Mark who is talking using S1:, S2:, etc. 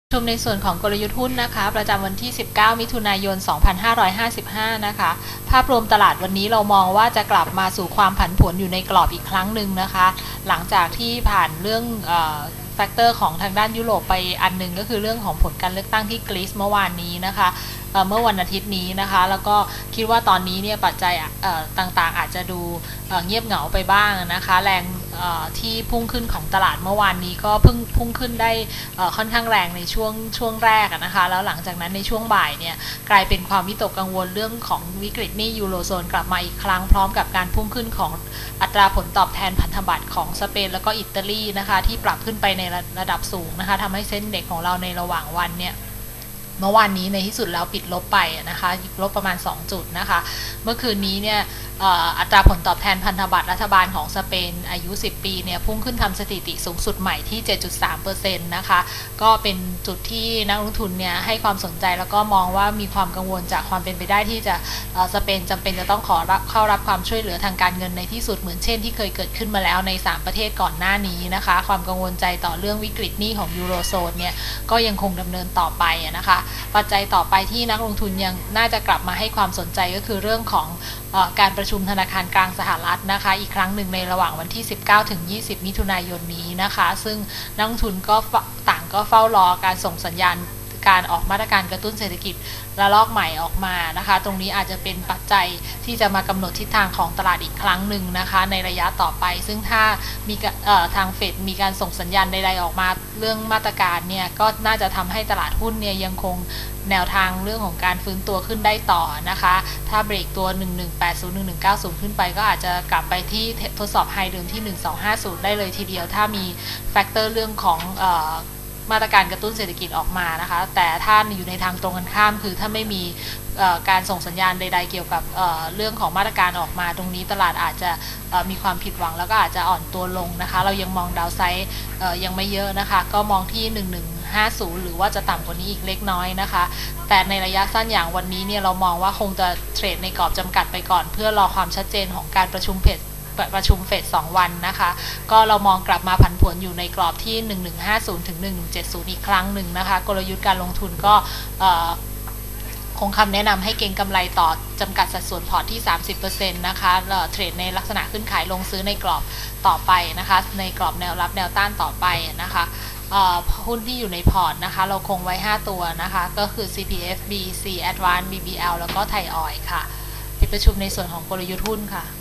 S1: ชมในส่วนของกลยุทธ์หุ้นนะคะประจำวันที่ 19 มิถุนายน 2555 นะคะภาพรวมตลาดวันนี้เรามองว่าจะกลับมาสู่ความผันผวนอยู่ในกรอบอีกครั้งหนึ่งนะคะหลังจากที่ผ่านเรื่องแฟกเตอร์ของทางด้านยุโรปไปอันหนึ่งก็คือเรื่องของผลการเลือกตั้งที่กรีซเมื่อวานนี้นะคะเมื่อวันอาทิตย์นี้นะคะแล้วก็คิดว่าตอนนี้เนี่ยปัจจัยต่างๆอาจจะดูเงียบเหงาไปบ้างนะคะแรงที่พุ่งขึ้นของตลาดเมื่อวานนี้ก็พุ่งขึ้นได้ค่อนข้างแรงในช่วงแรกนะคะแล้วหลังจากนั้นในช่วงบ่ายเนี่ยกลายเป็นความวิตกกังวลเรื่องของวิกฤตหนี้ยูโรโซนกลับมาอีกครั้งพร้อมกับการพุ่งขึ้นของอัตราผลตอบแทนพันธบัตรของสเปนแล้วก็อิตาลีนะคะที่ปรับขึ้นไปในระดับสูงนะคะทำให้เส้นเด็กของเราในระหว่างวันเนี่ยเมื่อวานนี้ในที่สุดแล้วปิดลบไปนะคะลบประมาณ2จุดนะคะเมื่อคืนนี้เนี่ยอัตราผลตอบแทนพันธบัตรรัฐบาลของสเปนอายุ10ปีเนี่ยพุ่งขึ้นทำสถิติสูงสุดใหม่ที่ 7.3% นะคะก็เป็นจุดที่นักลงทุนเนี่ยให้ความสนใจแล้วก็มองว่ามีความกังวลจากความเป็นไปได้ที่จะสเปนจำเป็นจะต้องเข้ารับความช่วยเหลือทางการเงินในที่สุดเหมือนเช่นที่เคยเกิดขึ้นมาแล้วใน3ประเทศก่อนหน้านี้นะคะความกังวลใจต่อเรื่องวิกฤตหนี้ของยูโรโซนเนี่ยก็ยังคงดำเนินต่อไปนะคะปัจจัยต่อไปที่นักลงทุนยังน่าจะกลับมาให้ความสนใจก็คือเรื่องของการประชุมธนาคารกลางสหรัฐนะคะอีกครั้งหนึ่งในระหว่างวันที่ 19 ถึง 20 มิถุนายนนี้นะคะซึ่งนักลงทุนก็ต่างก็เฝ้ารอการส่งสัญญาณการออกมาตรการกระตุ้นเศรษฐกิจระลอกใหม่ออกมานะคะตรงนี้อาจจะเป็นปัจจัยที่จะมากำหนดทิศทางของตลาดอีกครั้งหนึ่งนะคะในระยะต่อไปซึ่งถ้ามีทางเฟดมีการส่งสัญญาณใดๆออกมาเรื่องมาตรการเนี่ยก็น่าจะทำให้ตลาดหุ้นเนี่ยยังคงแนวทางเรื่องของการฟื้นตัวขึ้นได้ต่อนะคะถ้าเบรกตัว 1180-1190 ขึ้นไปก็อาจจะกลับไปที่ทดสอบไฮเดิมที่ 1250 ได้เลยทีเดียวถ้ามีแฟกเตอร์เรื่องของมาตรการกระตุ้นเศรษฐกิจออกมานะคะแต่ถ้าอยู่ในทางตรงกันข้ามคือถ้าไม่มีการส่งสัญญาณใดๆเกี่ยวกับเรื่องของมาตรการออกมาตรงนี้ตลาดอาจจะมีความผิดหวังแล้วก็อาจจะอ่อนตัวลงนะคะเรายังมองดาวไซด์ยังไม่เยอะนะคะก็มองที่1150หรือว่าจะต่ำกว่านี้อีกเล็กน้อยนะคะแต่ในระยะสั้นอย่างวันนี้เนี่ยเรามองว่าคงจะเทรดในกรอบจำกัดไปก่อนเพื่อรอความชัดเจนของการประชุมเฟด2วันนะคะก็เรามองกลับมาผันผวนอยู่ในกรอบที่1150ถึง1170อีกครั้งหนึ่งนะคะกลยุทธ์การลงทุนก็คงคำแนะนำให้เก็งกำไรต่อจำกัดสัดส่วนพอร์ตที่ 30% นะคะเทรดในลักษณะขึ้นขายลงซื้อในกรอบต่อไปนะคะในกรอบแนวรับแนวต้านต่อไปนะคะหุ้นที่อยู่ในพอร์ตนะคะเราคงไว้5ตัวนะคะก็คือ CPF BC Advance BBL แล้วก็ไทยออยล์ค่ะปิดประชุมในส่วนของกลยุทธ์หุ้นค่ะ